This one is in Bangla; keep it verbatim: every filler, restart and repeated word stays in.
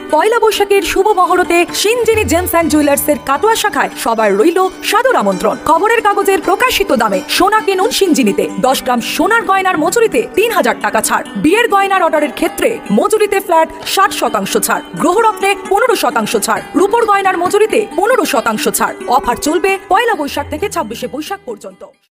পয়লা বৈশাখের শুভ মুহূর্তে সিনজিনি জেমস অ্যান্ড জুয়েলার্সের কাটোয়া শাখায় সবার রইল সাদর আমন্ত্রণ। খবরের কাগজের প্রকাশিত দামে সোনা কিনুন সিনজিনিতে। দশ গ্রাম সোনার গয়নার মজুরিতে তিন হাজার টাকা ছাড়। বিয়ের গয়নার অর্ডারের ক্ষেত্রে মজুরিতে ফ্ল্যাট ষাট শতাংশ ছাড়। গ্রহরত্নে পনেরো শতাংশ ছাড়। রূপোর গয়নার মজুরিতে পনেরো শতাংশ ছাড়। অফার চলবে পয়লা বৈশাখ থেকে ছাব্বিশে বৈশাখ পর্যন্ত।